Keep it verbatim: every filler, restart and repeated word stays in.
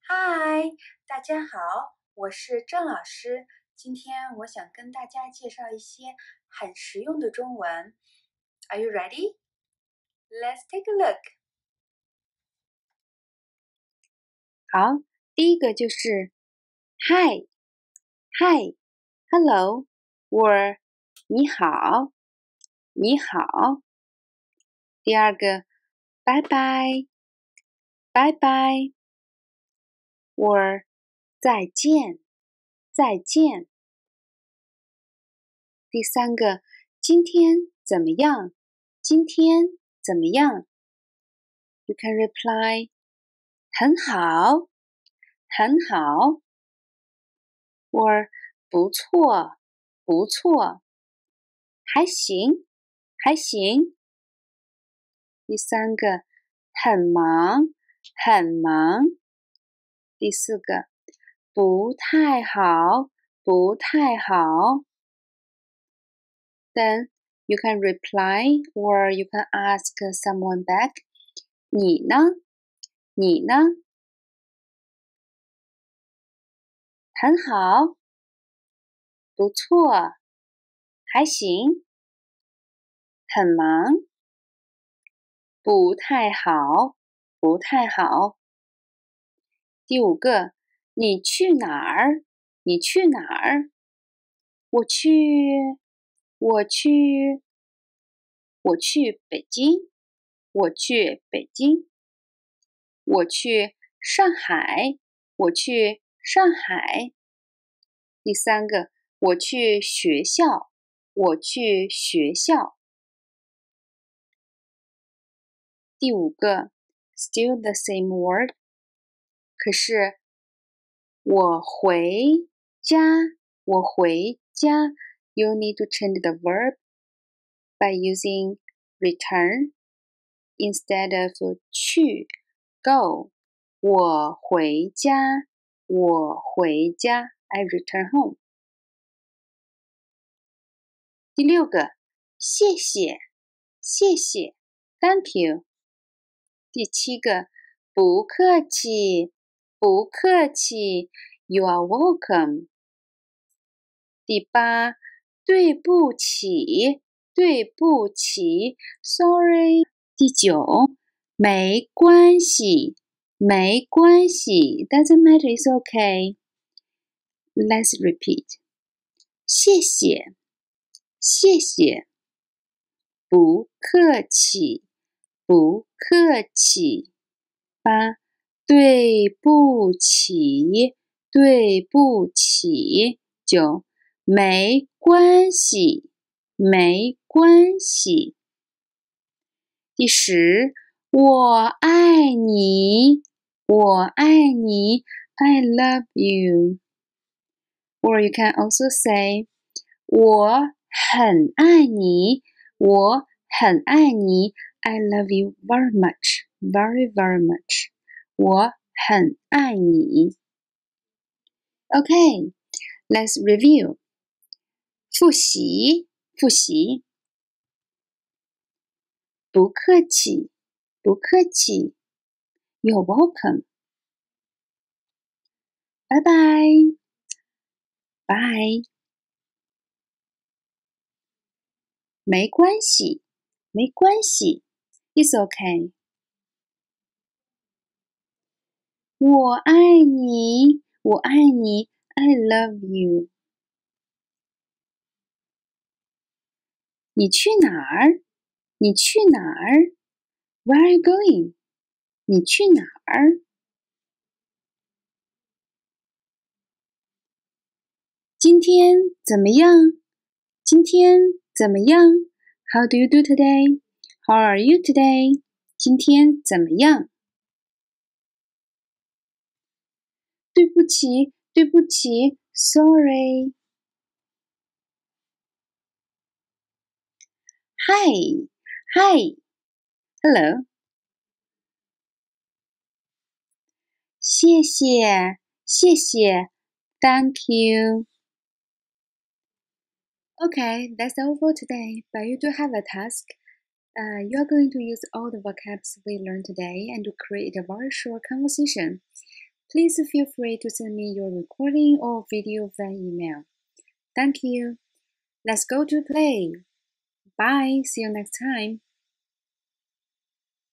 嗨，大家好，我是郑老师。今天我想跟大家介绍一些很实用的中文。Are you ready? Let's take a look. 好，第一个就是 Hi, Hi, Hello, or 你好，你好。第二个 Bye bye, Bye bye, or 再见，再见。第三个今天怎么样？今天怎么样？ You can reply 很好，很好。or 不错，不错，还行，还行。第三个很忙，很忙。第四个不太好，不太好。Then you can reply or you can ask someone back. 你呢？你呢？很好，不错，还行，很忙，不太好，不太好。第五个，你去哪儿？你去哪儿？我去，我去，我去北京，我去北京。我去上海，我去上海。第三个，我去学校，我去学校。第五个 ，still the same word。可是我回家，我回家。You need to change the verb by using return instead of 去 go。我回家，我回家。I return home。第六个，谢谢，谢谢 ，Thank you。第七个，不客气，不客气 ，You are welcome。第八，对不起，对不起 ，Sorry。第九，没关系，没关系 ，Doesn't matter, it's okay。Let's repeat。谢谢，谢谢，不客气，不客气。八，对不起，对不起。九，没关系，没关系。第十，我爱你，我爱你 ，I love you。Or you can also say 我很爱你，我很爱你 I love you very much, very very much 我很爱你 Okay, let's review 复习复习不客气不客气 You're welcome Bye bye Bye 没关系没关系 It's okay 我爱你，我爱你 I love you 你去哪儿？你去哪儿 Where are you going? 你去哪儿？今天怎么样？今天怎么样 How do you do today? How are you today? 今天怎么样？对不起，对不起 Sorry Hi Hi Hello 谢谢谢谢 Thank you Okay, that's all for today, but you do have a task. Uh, you are going to use all the vocabs we learned today and to create a very short conversation. Please feel free to send me your recording or video via email. Thank you. Let's go to play. Bye. See you next time.